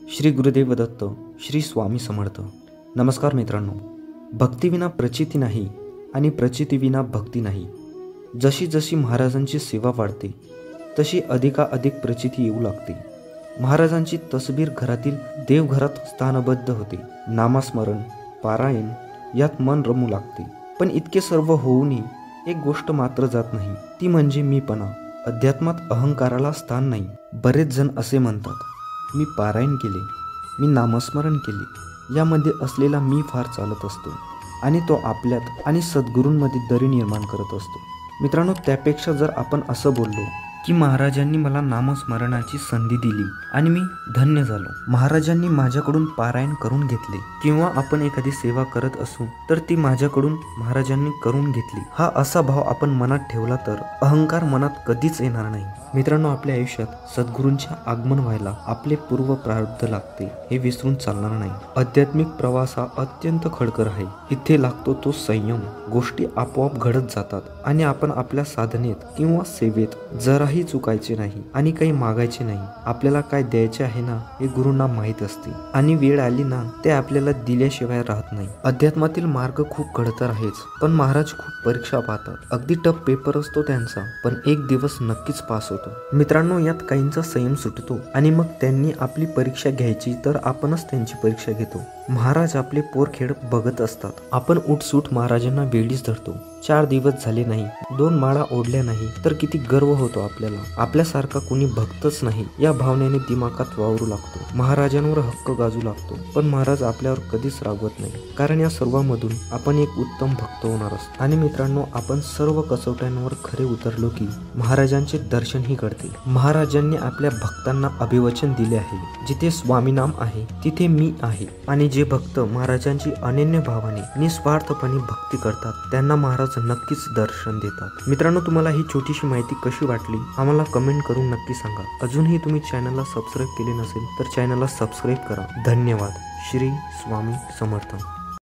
श्री गुरुदेव दत्त, श्री स्वामी समर्थ। नमस्कार मित्रांनो, भक्तीविना प्रचिती नाही आणि प्रचितीविना भक्ती नाही। जशी जशी महाराजांची सेवा वाढते तशी अधिकाधिक प्रचिती येऊ लागते। महाराजांची तसबीर घरातील देवघरात स्थानबद्ध होते। नामस्मरण, पारायण यात मन रमू लागते। पण इतके सर्व होऊनही एक गोष्ट मात्र जात नाही, ती म्हणजे मीपणा। अध्यात्मात अहंकाराला स्थान नाही। बरेच जण असे म्हणतात, मी पारायण केले, मी नामस्मरण केले, यामध्ये असलेला मी फार चालत असतो आणि तो आपल्यात आणि सद्गुरूंमध्ये दरी निर्माण करत असतो। मित्रांनो, त्यापेक्षा जर आपण असं बोललो की महाराजांनी मला नामस्मरणाची संधी दिली आणि मी धन्य झालो, महाराजांनी माझ्याकडून पारायण करून घेतले, किंवा आपण एखादी सेवा करत असू तर ती माझ्याकडून महाराजांनी करून घेतली, हा असा भाव आपण मनात ठेवला तर अहंकार मनात कधीच येणार नाही। मित्रांनो, आपल्या आयुष्यात सद्गुरूंच्या आगमन व्हायला आपले पूर्व प्रारब्ध लागते, हे विसरून चालणार नाही। आध्यात्मिक प्रवास हा अत्यंत खडकर आहे। इथे लागतो तो संयम। गोष्टी आपोआप घडत जातात आणि आपण आपल्या साधनेत किंवा सेवेत जराही चुकायचे नाही आणि काही मागायचे नाही। आपल्याला काय द्यायचे आहे ना, हे गुरूंना माहीत असते आणि वेळ आली ना, ते आपल्याला दिल्याशिवाय राहत नाही। अध्यात्मातील मार्ग खूप खडतर आहेच, पण महाराज खूप परीक्षा पाहतात। अगदी टफ पेपर असतो त्यांचा, पण एक दिवस नक्कीच पास होतो। मित्रांनो, यात काहींचा संयम सुटतो आणि मग त्यांनी आपली परीक्षा घ्यायची तर आपणच त्यांची परीक्षा घेतो। महाराज आपले पोरखेड बघत असतात। आपण उठसूट महाराजांना वेळीच धरतो। 4 दिवस झाले नाही, 2 माळा ओढल्या नाही तर किती गर्व होतो आपल्याला। आपल्यासारखा कोणी भक्तच नाही या भावनेने दिमागात वावरू लागतो, महाराजांवर हक्क गाजू लागतो। पण महाराज आपल्यावर कधीच रागवत नाही, कारण या सर्वांमधून आपण एक उत्तम भक्त होणार असतो। आणि मित्रांनो, आपण सर्व कसोट्यांवर खरे उतरलो की महाराजांचे दर्शनही घडते। महाराजांनी आपल्या भक्तांना अभिवचन दिले आहे, जिथे स्वामी नाम आहे तिथे मी आहे। आणि जे भक्त महाराजांची अनन्य भावाने निस्वार्थपणे भक्ती करतात त्यांना महाराज नक्कीच दर्शन देतात। मित्रांनो, तुम्हाला ही छोटीशी माहिती कशी वाटली आम्हाला कमेंट करून नक्की सांगा। अजूनही तुम्ही चॅनलला सबस्क्राईब केले नसेल तर चॅनलला सबस्क्राईब करा। धन्यवाद। श्री स्वामी समर्थ।